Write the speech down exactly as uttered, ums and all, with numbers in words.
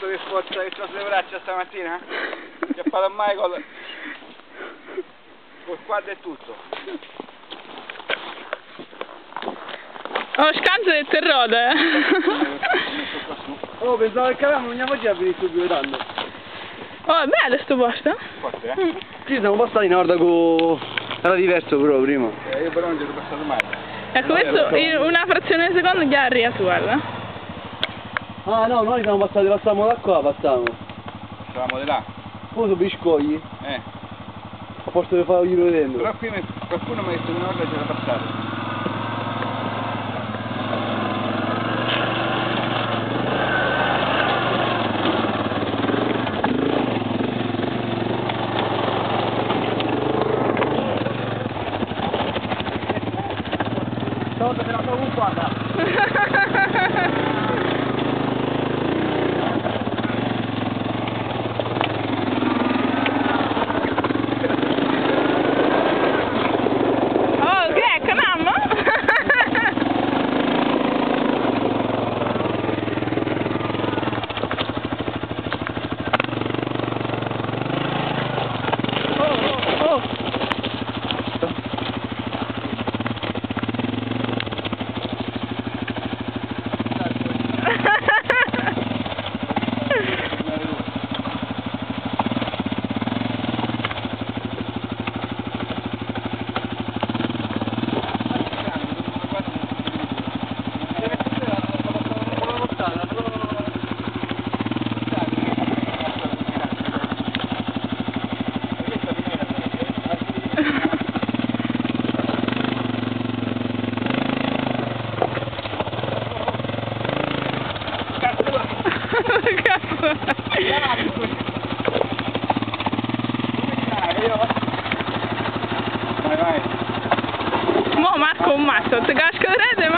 visto che sforza che c'ho sulle braccia stamattina? Che ha fatto mai col... col quadro e tutto. Oh, scanso del terrore, eh! Oh, pensavo che cavamo, non andiamo già a venire subito tanto. Oh, è bello sto posto! Forte, eh? Mm. Sì, siamo passati in Ordaco, era diverso però prima. Eh, io però non ci sono passato mai. Ecco, questo in una frazione di secondo già arriva su, guarda. Ah no, noi siamo passati, passavamo da qua, passavamo. Stavamo di là. Poi sono biscogli, Eh. a posto di fare giro dentro. Però qui mi... qualcuno mi ha detto che una volta c'era passato. Stavolta se la sto occupata. Oh, che è? Canammo? Oh, oh, oh. Vai, vai. Mo Marco un matto, ti casca la rete, ma